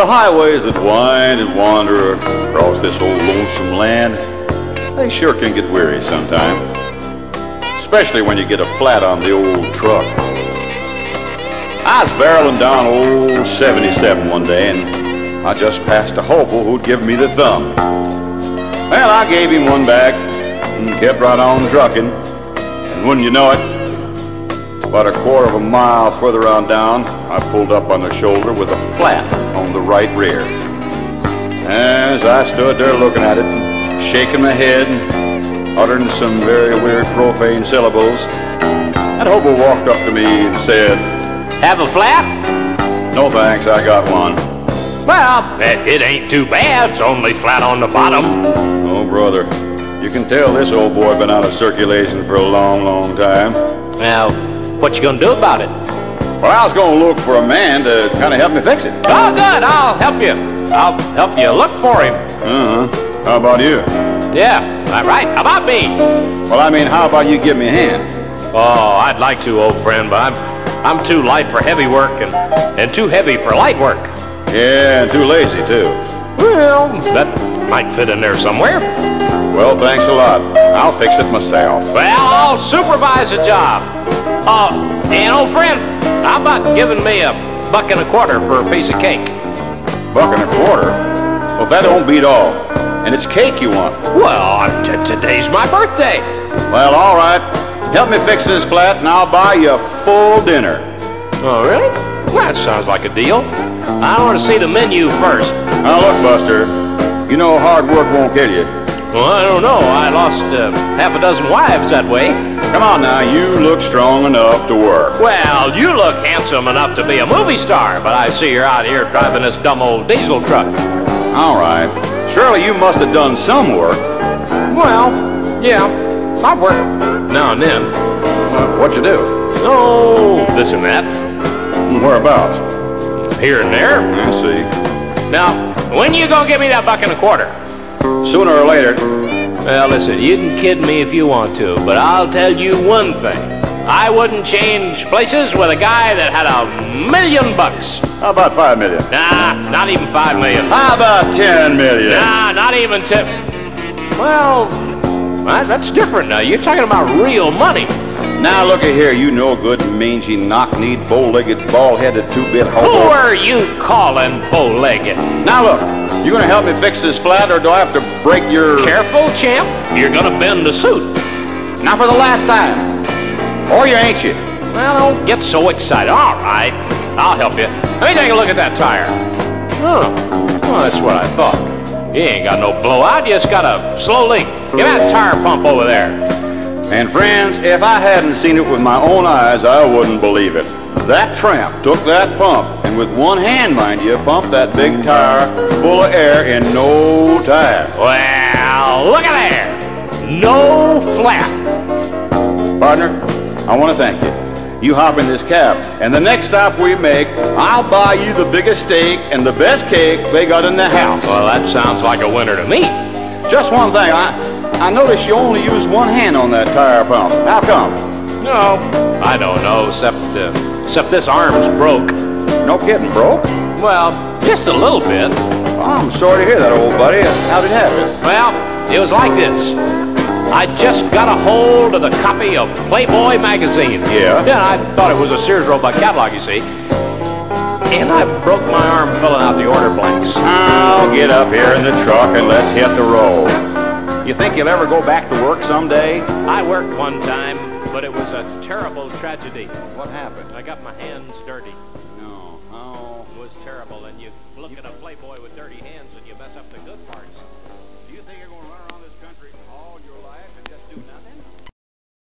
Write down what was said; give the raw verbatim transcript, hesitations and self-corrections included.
The highways that wind and wander across this old lonesome land, they sure can get weary sometime, especially when you get a flat on the old truck. I was barreling down old seventy-seven one day, and I just passed a hobo who'd give me the thumb. Well, I gave him one back and kept right on trucking, and wouldn't you know it, about a quarter of a mile further on down, I pulled up on the shoulder with a flat on the right rear. As I stood there looking at it, shaking my head, and uttering some very weird profane syllables, that hobo walked up to me and said, "Have a flat?" "No thanks, I got one." "Well, it, it ain't too bad. It's only flat on the bottom." "Oh, brother, you can tell this old boy been out of circulation for a long, long time." "Now, what you gonna do about it?" "Well, I was gonna look for a man to kind of help me fix it." "Oh, good. I'll help you. I'll help you look for him." Uh-huh. How about you? "Yeah, all right. How about me?" "Well, I mean, how about you give me a hand?" "Oh, I'd like to, old friend, but I'm I'm too light for heavy work and, and too heavy for light work." "Yeah, and too lazy, too." "Well, that might fit in there somewhere." "Well, thanks a lot. I'll fix it myself." "Well, I'll supervise the job. Uh, and old friend, how about giving me a buck and a quarter for a piece of cake?" "Buck and a quarter? Well, that don't beat all. And it's cake you want." "Well, t today's my birthday." "Well, all right. Help me fix this flat, and I'll buy you a full dinner." "Oh, really? Well, that sounds like a deal. I want to see the menu first." "Now, look, Buster, you know hard work won't kill you." "Well, I don't know. I lost uh, half a dozen wives that way." "Come on now, you look strong enough to work." "Well, you look handsome enough to be a movie star, but I see you're out here driving this dumb old diesel truck." "All right. Surely you must have done some work." "Well, yeah, I've worked now and then." Uh, what'd you do? "Oh, this and that. Whereabouts?" Here and there." I see. "Now, when you gonna give me that buck and a quarter?" "Sooner or later." "Well, listen, you can kid me if you want to, but I'll tell you one thing. I wouldn't change places with a guy that had a million bucks." "How about five million?" "Nah, not even five million." "How about ten million?" "Nah, not even ten." "Well, that- that's different now. You're talking about real money." "Now, looky here, you no good, mangy, knock-kneed, bow-legged, bald-headed, two-bit hobo." "Who are you calling bow-legged?" Now, look, you gonna help me fix this flat, or do I have to break your... "Careful, champ. You're gonna bend the suit." Now for the last time. Or you ain't you? "Well, don't get so excited." "All right, I'll help you. Let me take a look at that tire." "Oh, well, that's what I thought. You ain't got no blowout. You just got a slow leak. Give me that tire pump over there." And friends, if I hadn't seen it with my own eyes, I wouldn't believe it. That tramp took that pump, and with one hand, mind you, pumped that big tire full of air in no time. "Well, look at there. No flat." Partner, I want to thank you. You hop in this cab, and the next stop we make, I'll buy you the biggest steak and the best cake they got in the house. "Well, that sounds like a winner to me." Just one thing, I, I noticed you only use one hand on that tire pump. How come? "No, I don't know, except, uh, except this arm's broke." No kidding, bro. "Well, just a little bit." I'm sorry to hear that, old buddy. How'd it happen? "Well, it was like this. I just got a hold of the copy of Playboy magazine." Yeah? Yeah, I thought it was a Sears Roebuck catalog, you see. "And I broke my arm filling out the order blanks." Now get up here in the truck and let's hit the road. You think you'll ever go back to work someday? I worked one time, but it was a terrible tragedy. What happened? I got my hands dirty. No. Oh. It was terrible, and you look at a Playboy with dirty hands and you mess up the good parts. Do you think you're going to run around this country all your life and just do nothing?